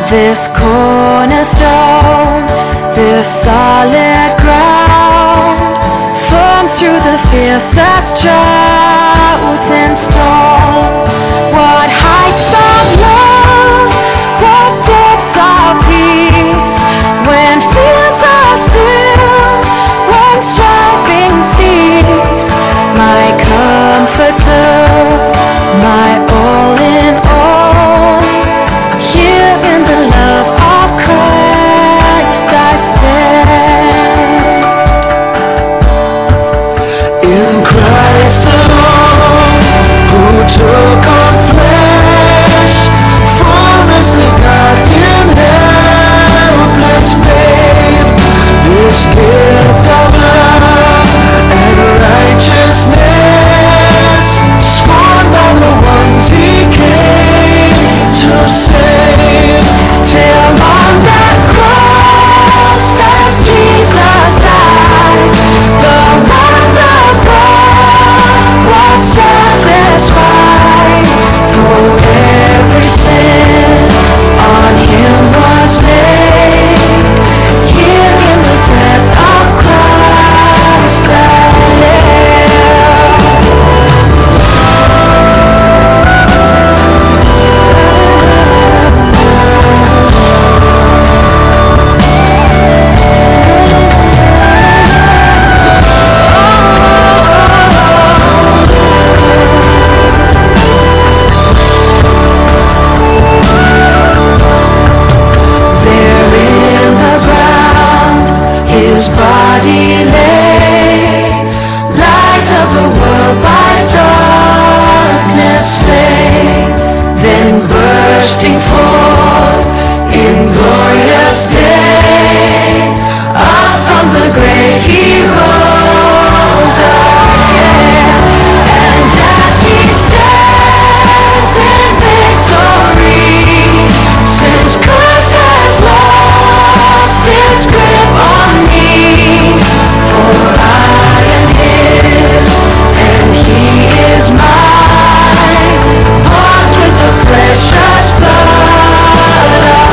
This cornerstone, this solid ground, firm through the fiercest drought and storm. What heights of love, what depths of peace, when fears are stilled, when striving cease. My comforter, my all in all, here in the love of Christ I stand. In Christ alone, who took on flesh, from as a guardian helpless babe, this gift of love and righteousness, scorned by the ones he came to save, till on that cross as Jesus died, the wrath of God was satisfied. For every sin on him was laid, here in the death of Christ I his body lay, light of the world by darkness slain, then bursting forth in glorious day, up from the grave he rose again, and as he stands in victory, since curse has lost its grip on me, for I am his and he is mine, bought with the precious blood of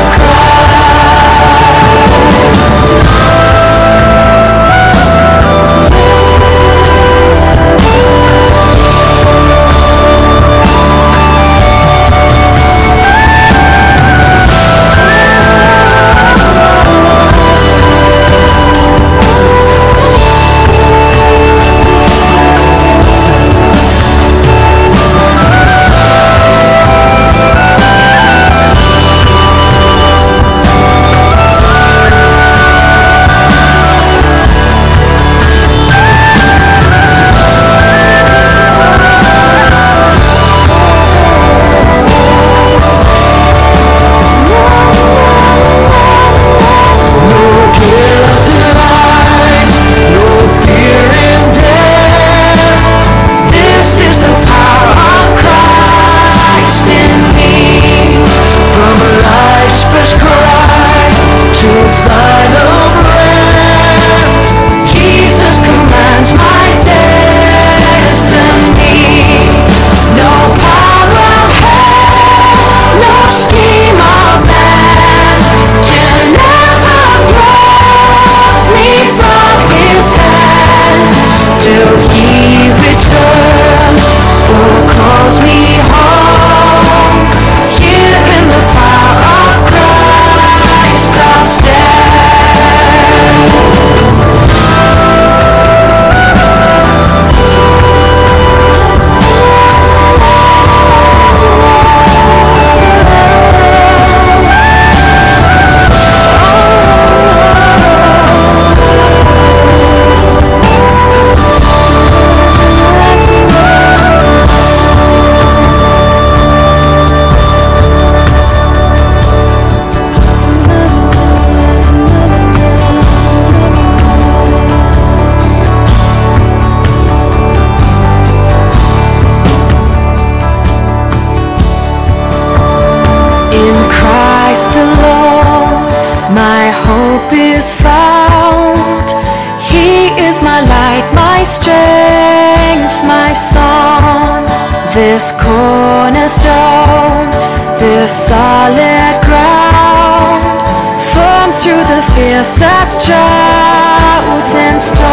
This cornerstone, this solid ground, fiercest drought and storm.